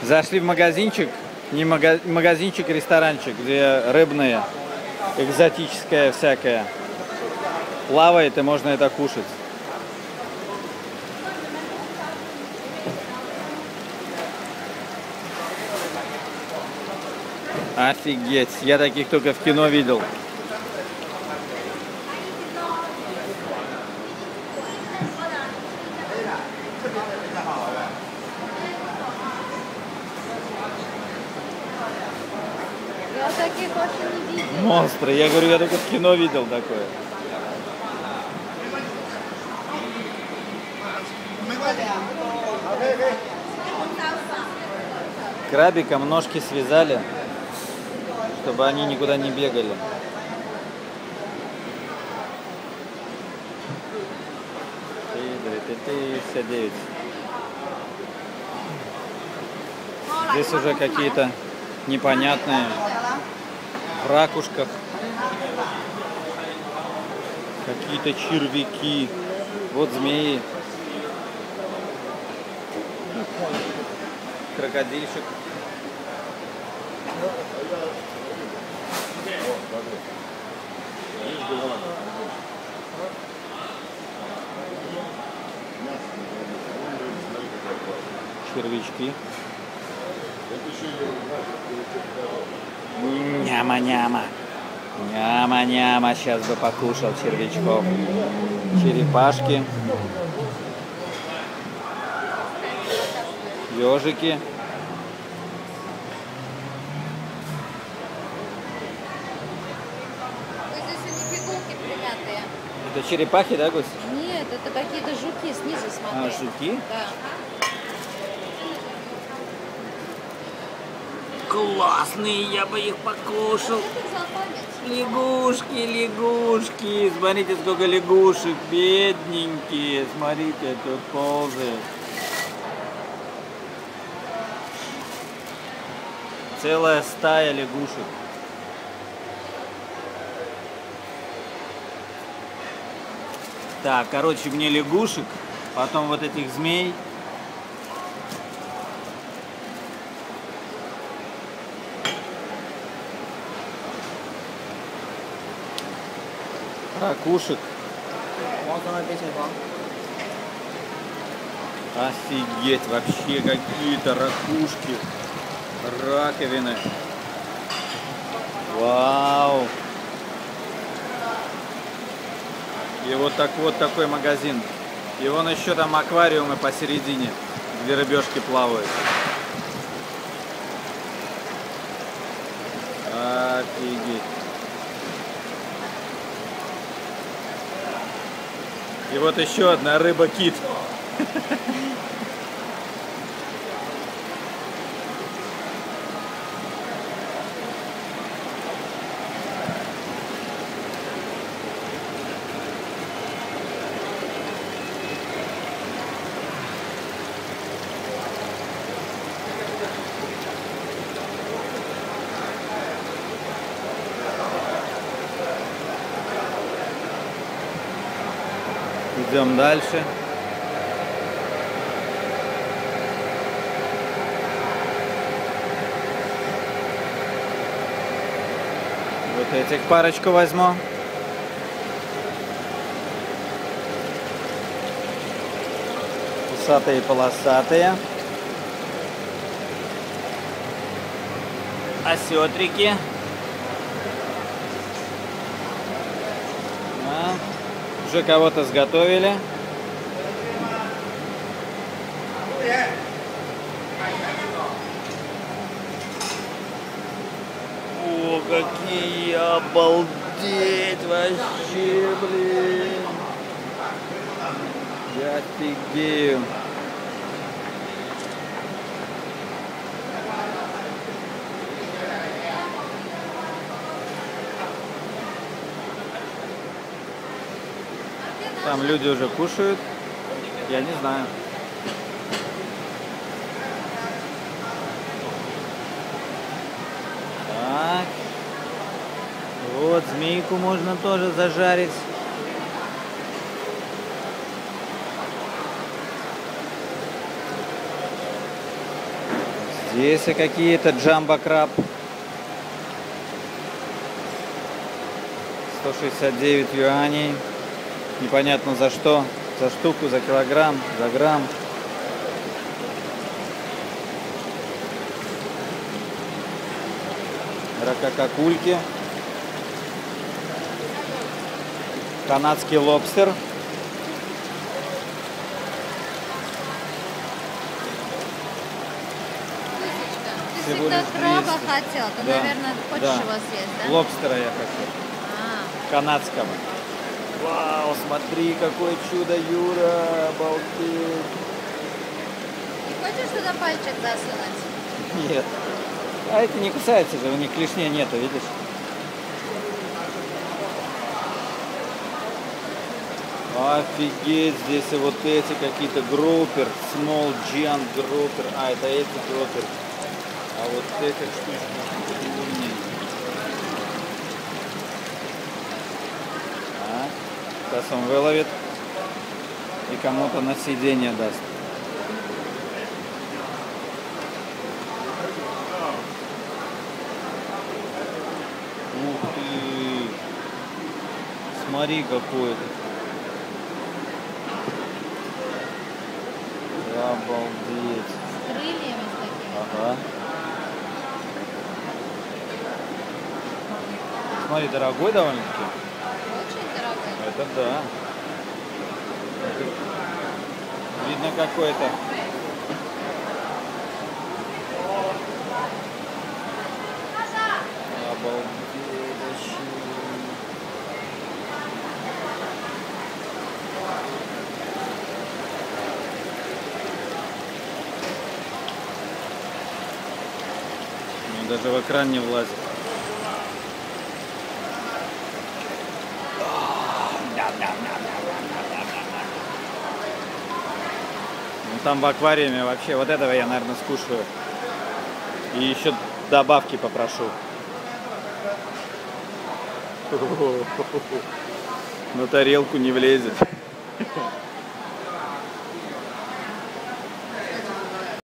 Зашли в магазинчик, не магазинчик, ресторанчик, где рыбные, экзотическое всякое. Плавает, и можно это кушать. Офигеть, я таких только в кино видел. Я таких вообще не видела. Монстры, я говорю, я только в кино видел такое. Крабиком ножки связали, чтобы они никуда не бегали. Здесь уже какие-то непонятные в ракушках. Какие-то червяки. Вот змеи. Крокодильчик. Червячки. Няма-няма. Няма-няма. Сейчас бы покушал червячков. Черепашки. Ежики. Это черепахи, да, Гусь? Нет, это какие-то жуки снизу, смотри. А, жуки? Да. Классные, я бы их покушал. Лягушки, лягушки. Смотрите, сколько лягушек, бедненькие. Смотрите, тут ползают. Целая стая лягушек. Так, короче, мне лягушек, потом вот этих змей. Ракушек. Офигеть, вообще какие-то ракушки, раковины. Вау. И вот такой магазин. И вон еще там аквариумы посередине, где рыбешки плавают. Офигеть. И вот еще одна рыба-кит. Идем дальше. Вот этих парочку возьму. Усатые, полосатые. Осетрики. Уже кого-то сготовили. О, какие, обалдеть вообще, блин. Я офигею. Там люди уже кушают. Я не знаю. Так. Вот змейку можно тоже зажарить. Здесь и какие-то джамбо-краб. 169 юаней. Непонятно за что. За штуку, за килограмм, за грамм. Ракакакульки. Канадский лобстер. Ты Всего всегда лишь краба 200. хотел, ты, Да, наверное, хочешь да. его съесть, да? Лобстера я хочу. А, Канадского. Вау, смотри, какое чудо, Юра, обалдеть. не хочешь туда пальчик засунуть? Нет. А это не кусается же, у них клешни нету, видишь? Офигеть, здесь и вот эти какие-то группер, small giant группер. А, это эти группер. А вот эти штучки умные. Сейчас он выловит и кому-то на сиденье даст. Ух ты! Смотри, какой-то. Обалдеть. С крыльями с такими. Ага. Смотри, дорогой довольно-таки. Очень дорогой. Это да. Это видно какой-то. Обалдеть вообще. Ну, даже в экран не влазит. Ну, там в аквариуме вообще вот этого я, наверное, скушаю. И еще добавки попрошу. На тарелку не влезет.